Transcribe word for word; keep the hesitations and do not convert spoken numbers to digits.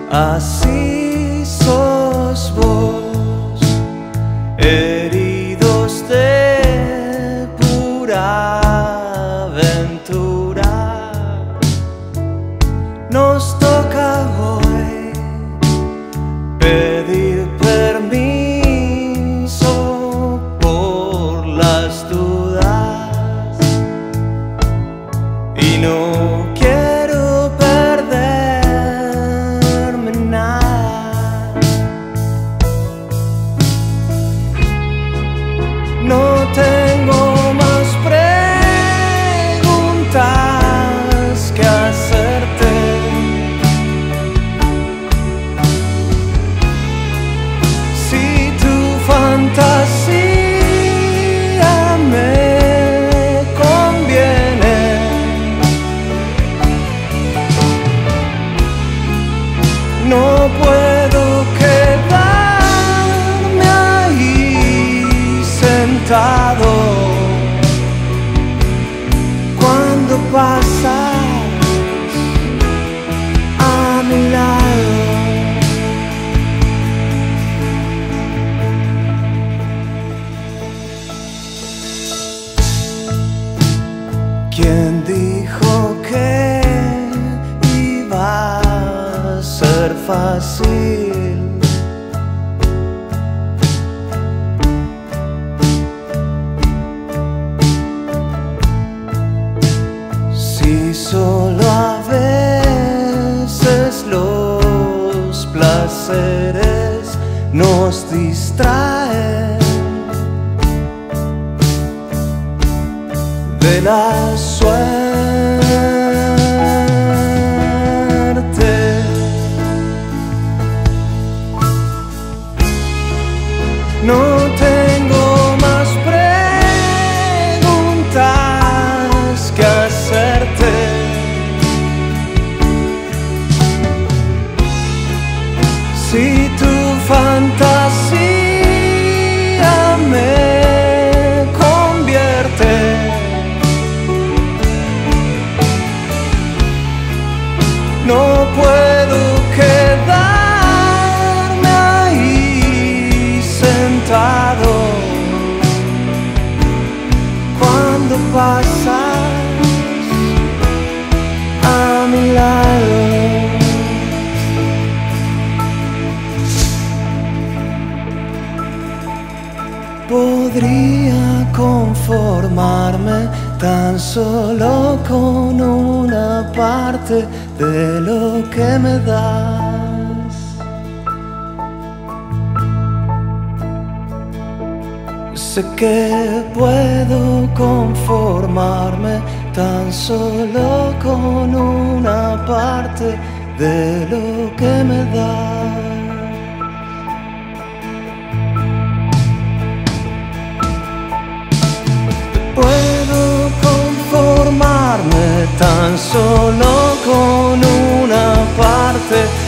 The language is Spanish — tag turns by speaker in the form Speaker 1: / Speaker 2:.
Speaker 1: Así sos vos, heridos de pura aventura. Nos toca hoy pedir permiso por las dudas y no quiero perderme nada. No tengo más preguntas que hacerte. Si tu fantasía me conviene, no puedo quedarme ahí sentado cuando pasas a mi lado. ¿Quién dijo que iba a ser fácil? Si solo a veces los placeres nos distraen de la suerte. No tengo más preguntas que hacerte. Si tu fantasía me convierte, no puedo quedarme ahí sentado cuando pasas a mi lado. Podría conformarme tan solo con una parte de lo que me das. Sé que puedo conformarme tan solo con una parte de lo que me das. Puedo conformarme tan solo con una parte